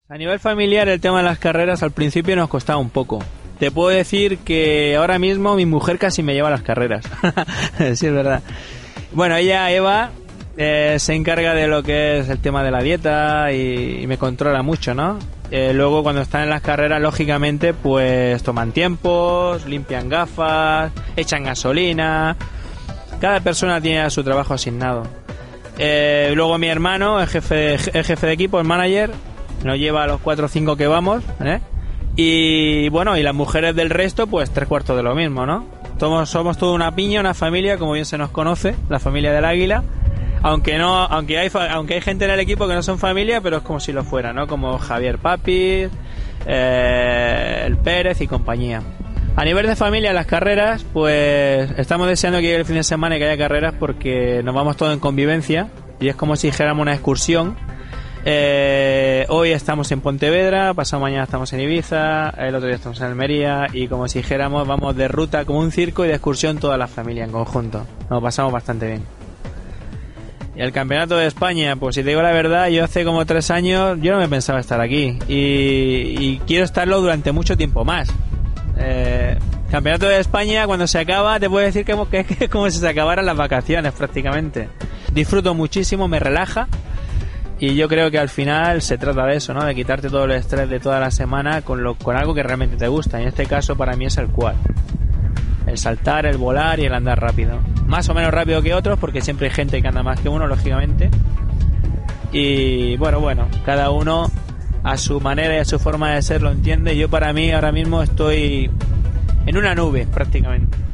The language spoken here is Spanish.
A nivel familiar, el tema de las carreras al principio nos costaba un poco. Te puedo decir que ahora mismo mi mujer casi me lleva a las carreras. Sí, es verdad. Bueno, ella, Eva, se encarga de lo que es el tema de la dieta y me controla mucho, ¿no? Luego cuando están en las carreras, lógicamente, pues toman tiempos, limpian gafas, echan gasolina. Cada persona tiene su trabajo asignado. Luego mi hermano, el jefe de equipo, el manager, nos lleva a los 4 o 5 que vamos, y bueno, y las mujeres del resto, pues 3/4 de lo mismo, ¿no? Somos toda una piña, una familia, como bien se nos conoce, la familia del Águila. Aunque hay gente en el equipo que no son familia, pero es como si lo fuera, ¿no? Como Javier Papis, el Pérez y compañía. A nivel de familia, las carreras, pues estamos deseando que llegue el fin de semana y que haya carreras porque nos vamos todos en convivencia y es como si dijéramos una excursión. Hoy estamos en Pontevedra, pasado mañana estamos en Ibiza, el otro día estamos en Almería y como si dijéramos vamos de ruta como un circo y de excursión toda la familia en conjunto. Nos pasamos bastante bien. Y el campeonato de España, pues si te digo la verdad, yo hace como 3 años yo no me pensaba estar aquí y quiero estarlo durante mucho tiempo más. Campeonato de España, cuando se acaba, te puedo decir que es como si se acabaran las vacaciones prácticamente. Disfruto muchísimo, me relaja y yo creo que al final se trata de eso, ¿no? De quitarte todo el estrés de toda la semana con algo que realmente te gusta. Y en este caso para mí es el quad. El saltar, el volar y el andar rápido. Más o menos rápido que otros porque siempre hay gente que anda más que uno, lógicamente. Y bueno, cada uno a su manera y a su forma de ser lo entiende. Yo para mí ahora mismo estoy en una nube prácticamente.